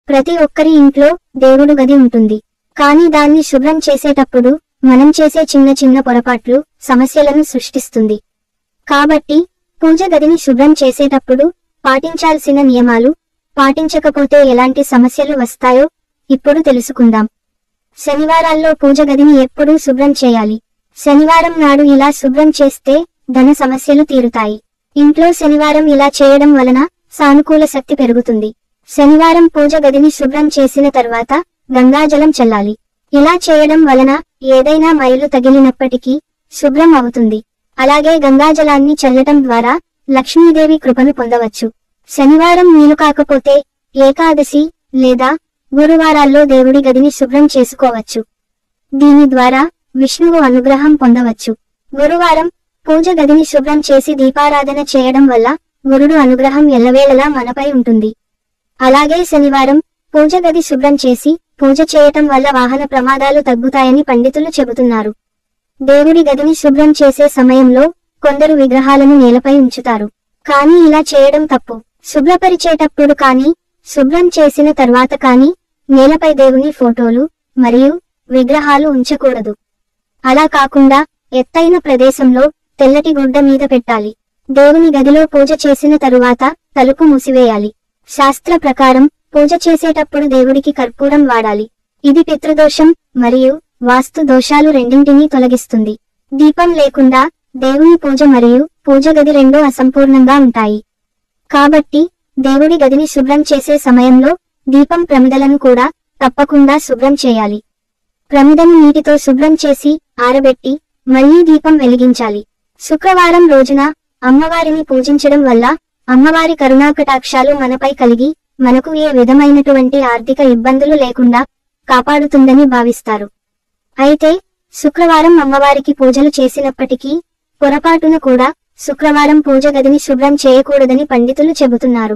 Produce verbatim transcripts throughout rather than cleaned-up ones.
ప్రతి ఒక్కరి ఇంట్లో దేవుడు గది ఉంటుంది. కానీ దాన్ని శుభ్రం చేసేటప్పుడు మనం చేసే చిన్న చిన్న పొరపాట్లు సమస్యలను సృష్టిస్తుంది. కాబట్టి పూజ గదిని శుభ్రం చేసేటప్పుడు పాటించాల్సిన నియమాలు, పాటించకపోతే ఎలాంటి సమస్యలు వస్తాయో ఇప్పుడు తెలుసుకుందాం. శనివారాల్లో పూజ గదిని ఎప్పుడూ శుభ్రం చేయాలి. శనివారం నాడు ఇలా శుభ్రం చేస్తే ధన సమస్యలు తీరుతాయి. ఇంట్లో శనివారం ఇలా చేయడం వలన సానుకూల శక్తి పెరుగుతుంది. శనివారం పూజ గదిని శుభ్రం చేసిన తర్వాత గంగాజలం చల్లాలి. ఇలా చేయడం వలన ఏదైనా మైలు తగిలినప్పటికీ శుభ్రం అవుతుంది. అలాగే గంగాజలాన్ని చల్లటం ద్వారా లక్ష్మీదేవి కృపను పొందవచ్చు. శనివారం వీలు కాకపోతే ఏకాదశి లేదా గురువారాల్లో దేవుడి గదిని శుభ్రం చేసుకోవచ్చు. దీని ద్వారా విష్ణువు అనుగ్రహం పొందవచ్చు. గురువారం పూజ గదిని శుభ్రం చేసి దీపారాధన చేయడం వల్ల గురుడు అనుగ్రహం ఎల్లవేళలా మనపై ఉంటుంది. అలాగే శనివారం పూజ గది శుభ్రం చేసి పూజ చేయటం వల్ల వాహన ప్రమాదాలు తగ్గుతాయని పండితులు చెబుతున్నారు. దేవుడి గదిని శుభ్రం చేసే సమయంలో కొందరు విగ్రహాలను నేలపై ఉంచుతారు. కానీ ఇలా చేయడం తప్పు. శుభ్రపరిచేటప్పుడు కానీ శుభ్రం చేసిన తర్వాత కానీ నేలపై దేవుని ఫోటోలు మరియు విగ్రహాలు ఉంచకూడదు. అలా కాకుండా ఎత్తైన ప్రదేశంలో తెల్లటి గుడ్డ మీద పెట్టాలి. దేవుని గదిలో పూజ చేసిన తరువాత తలుపు మూసివేయాలి. శాస్త్ర ప్రకారం పూజ చేసేటప్పుడు దేవుడికి కర్పూరం వాడాలి. ఇది పితృదోషం మరియు వాస్తు దోషాలు రెండింటినీ తొలగిస్తుంది. దీపం లేకుండా దేవుని పూజ మరియు పూజ గది రెండూ అసంపూర్ణంగా ఉంటాయి. కాబట్టి దేవుడి గదిని శుభ్రం చేసే సమయంలో దీపం ప్రమిదలను కూడా తప్పకుండా శుభ్రం చేయాలి. ప్రమిదను నీటితో శుభ్రం చేసి ఆరబెట్టి మళ్లీ దీపం వెలిగించాలి. శుక్రవారం రోజున అమ్మవారిని పూజించడం వల్ల అమ్మవారి కరుణాకటాక్షాలు మనపై కలిగి మనకు ఏ విధమైనటువంటి ఆర్థిక ఇబ్బందులు లేకుండా కాపాడుతుందని భావిస్తారు. అయితే శుక్రవారం అమ్మవారికి పూజలు చేసినప్పటికీ పొరపాటున కూడా శుక్రవారం పూజ గదిని శుభ్రం చేయకూడదని పండితులు చెబుతున్నారు.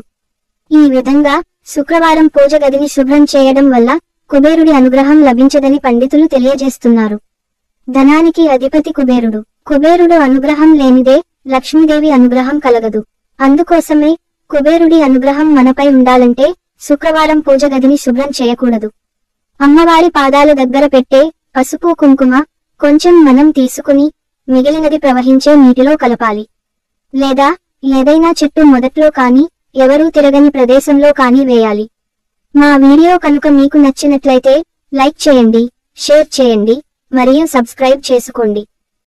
ఈ విధంగా శుక్రవారం పూజ గదిని శుభ్రం చేయడం వల్ల కుబేరుడి అనుగ్రహం లభించదని పండితులు తెలియజేస్తున్నారు. ధనానికి అధిపతి కుబేరుడు. కుబేరుడు అనుగ్రహం లేనిదే లక్ష్మీదేవి అనుగ్రహం కలగదు. అందుకోసమే కుబేరుడి అనుగ్రహం మనపై ఉండాలంటే శుక్రవారం పూజ గదిని శుభ్రం చేయకూడదు. అమ్మవారి పాదాల దగ్గర పెట్టే పసుపు కుంకుమ కొంచెం మనం తీసుకుని మిగిలినది ప్రవహించే నీటిలో కలపాలి. లేదా ఏదైనా చెట్టు మొదట్లో కానీ ఎవరూ తిరగని ప్రదేశంలో కానీ వేయాలి. మా వీడియో కనుక మీకు నచ్చినట్లయితే లైక్ చేయండి, షేర్ చేయండి మరియు సబ్స్క్రైబ్ చేసుకోండి.